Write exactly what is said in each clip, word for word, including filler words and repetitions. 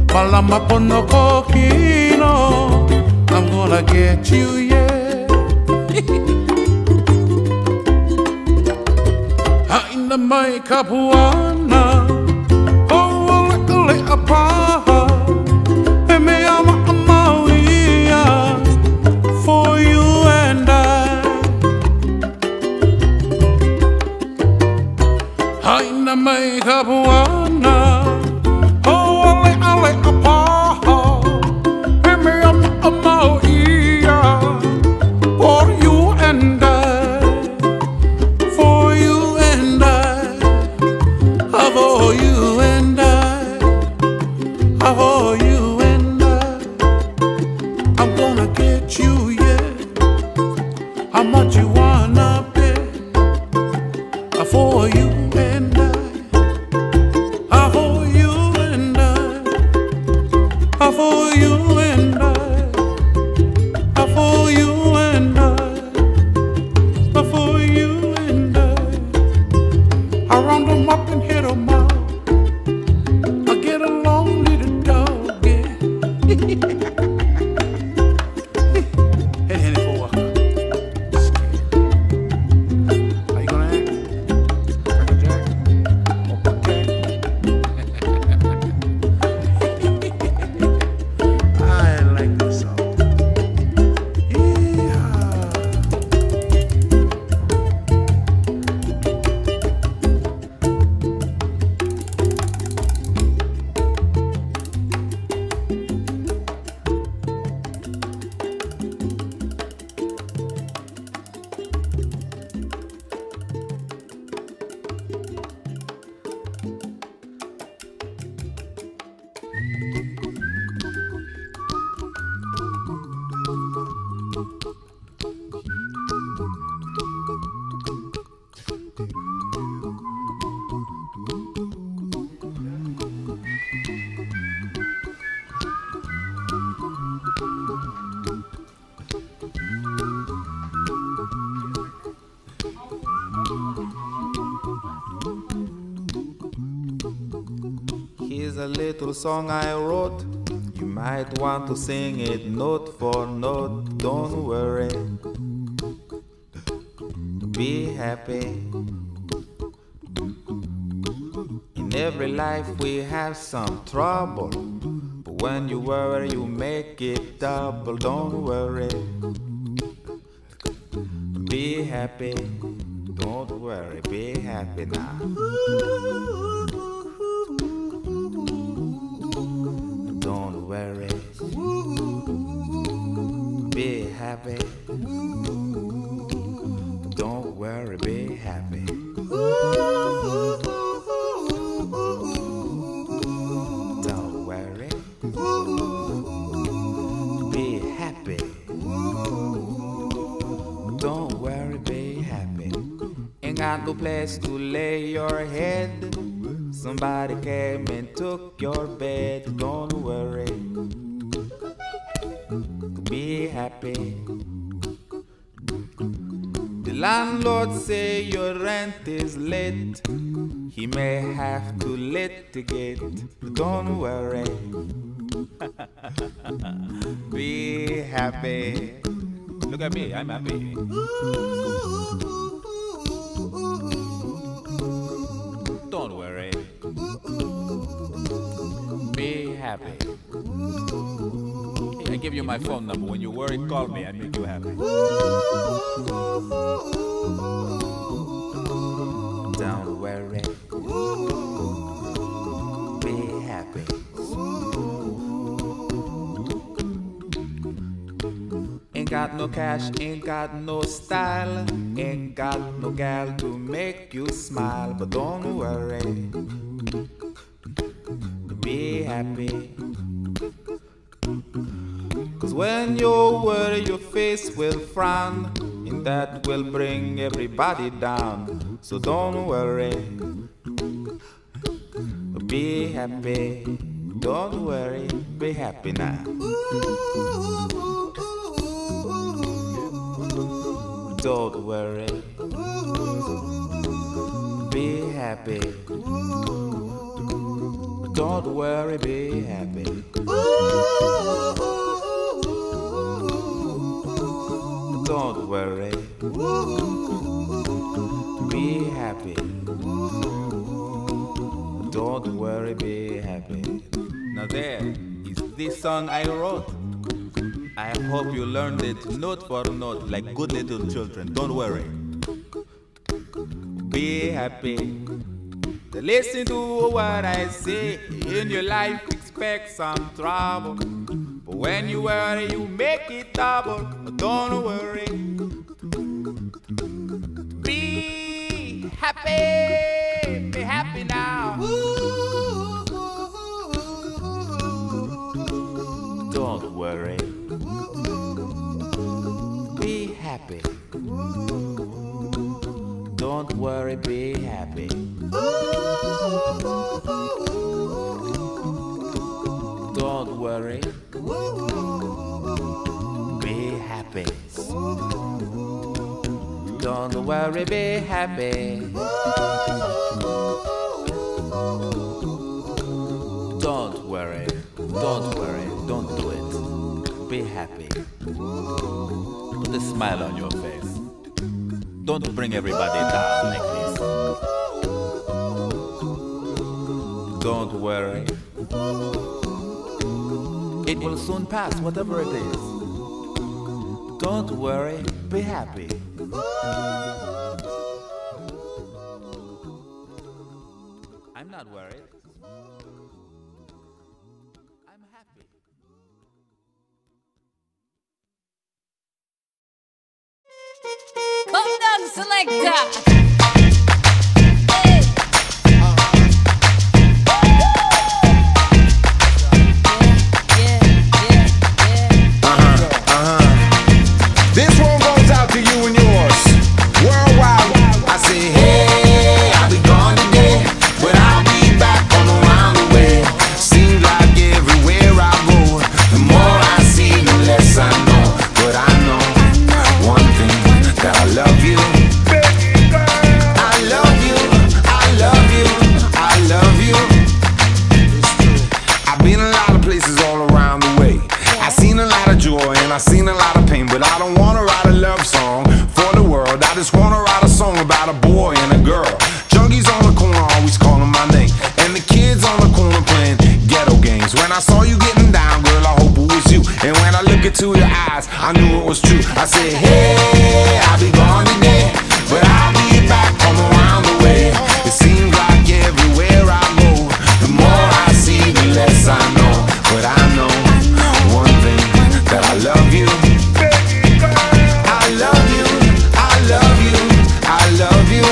While I'm up on the coquino, I'm gonna get you, yeah. In the makeup one, oh, like a little apart. And me, I'm a Maria for you and I. In the makeup one, oh, like a little apart. And me, I'm a Maria for you and I. For you and I. For you and I, for you and I, I'm gonna get you, yeah. How much you wanna pay? For you and I, for you and I, for you and I, for you and I, for you and I. I round them up and hit them out. I get along, little dog, yeah. Hey, Henny for Walker. How you gonna act? Cracker Jack? Okay. I like this song. Here's a little song I wrote. You might want to sing it note for note. Don't worry, be happy. In every life we have some trouble, but when you worry you make it double. Don't worry, be happy. Don't worry, be happy now. Don't worry, be happy. Don't worry, be happy. Don't worry, be happy. Don't worry, be happy. Ain't got no place to lay your head. Somebody came and took your bed. Don't worry, be happy. The landlord say your rent is late. He may have to litigate. Don't worry, be happy. Look at me, I'm happy. Don't worry, be happy. Hey, I give you my phone number. When you worry, call me. I make you happy. Don't worry, be happy. Ain't got no cash, ain't got no style, ain't got no gal to make you smile. But don't worry, be happy. Cause when you worry your face will frown, and that will bring everybody down. So don't worry, be happy. Don't worry, be happy now. Don't worry, be happy. Don't worry, be happy. Don't worry, be happy. Don't worry, be happy. Now there is this song I wrote. I hope you learned it note for note like good little children. Don't worry, be happy. Listen to what I say. In your life expect some trouble, but when you worry you make it double. Don't worry, be happy. Be happy now. Don't worry, be happy. Don't worry, be happy. Don't worry, be happy. Don't worry, be happy. Don't worry, don't worry, don't do it. Be happy. Put a smile on your face. Don't bring everybody down like this. Don't worry. It will soon pass, whatever it is. Don't worry, be happy. I'm not worried. I'm happy. Come down, selector. To your eyes, I knew it was true. I said, hey, I'll be gone today, but I'll be back from around the way. It seems like everywhere I go, the more I see, the less I know. But I know one thing, that I love you. I love you, I love you, I love you.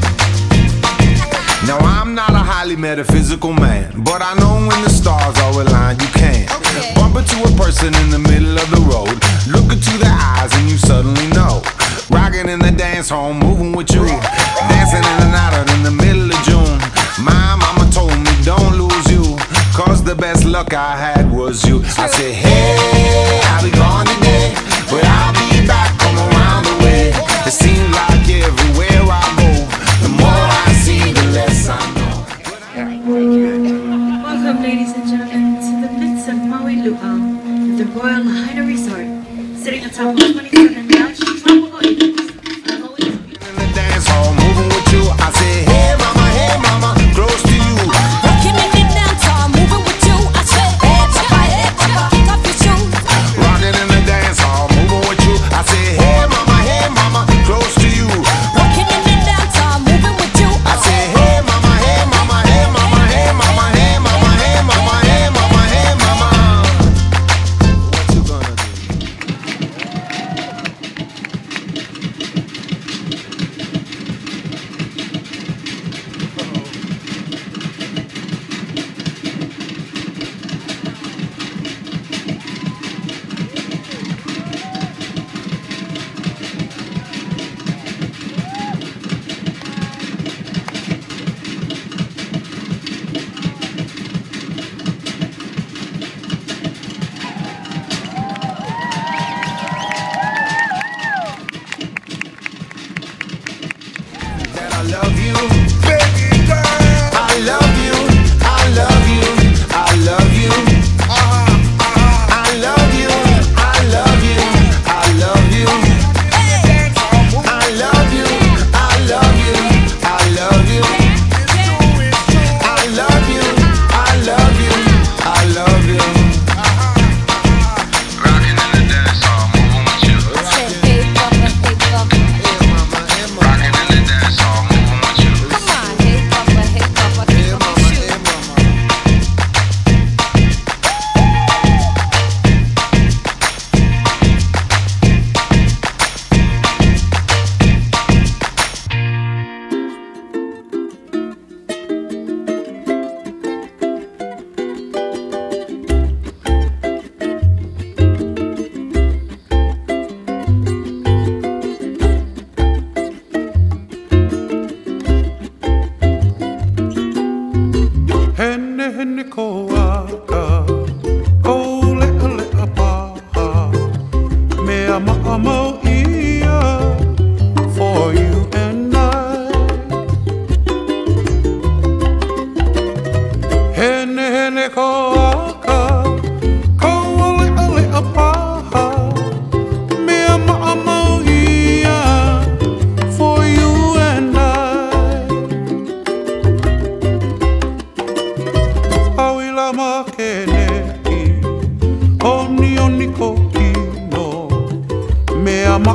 Now I'm not a highly metaphysical man, but I know when the stars are aligned, you can okay. Bump into a person in the middle of the road, look into their eyes and you suddenly know. Rocking in the dance hall, moving with you, dancing in and out in the middle of June. My mama told me don't lose you, cause the best luck I had was you. I said, hey, I'll be gone today, but I'll be back from around the way. It seems like everywhere I go, the more I see, the less I know. Welcome, ladies and gentlemen, to the midst of Maui Luau, the Royal Lahaina Resort, sitting atop twenty-seven lounge tropical acres. I'm always in the dance hall, moving with you. I say, hey mama, hey mama, close to you. Rocking in the downtown, moving with you. I say, hey papa, hey papa, kick off your shoes. Rocking in the dance hall, moving with you. I say, hey mama, hey mama, close to you. Rocking in the downtown, moving with you. I say, hey mama, hey mama, hey mama, hey mama, hey mama, hey mama, hey mama, hey mama. What you gonna do?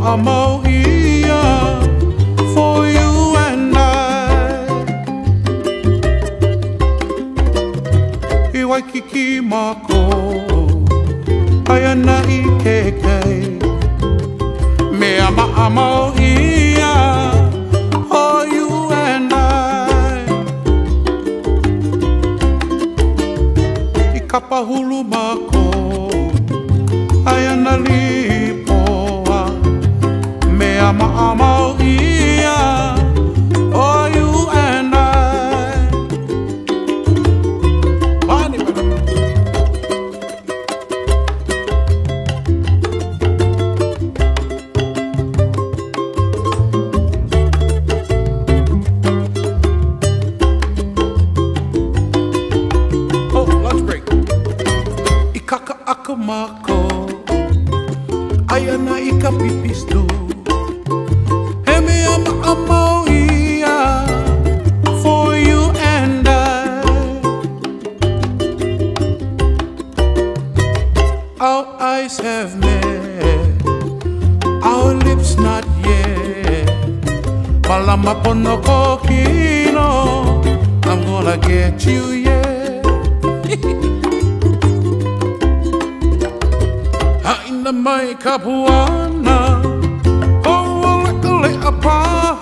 ma'amau ia for you and I. I Waikiki mako, ayana I kekei. Mea ma'amau ia for you and I. I kapahulu mako, ayana lipoa. Mea ma'amau ia for you and I. Bani bana. Oh, lunch break. Ikaka akamako, ayana ika pipistu. Hemi ama amau ia for you and I. Our eyes have met, our lips not yet. Palama pono kokino, I'm gonna get you, yeah. Ha ina mai kapuana, oh ole ole apa.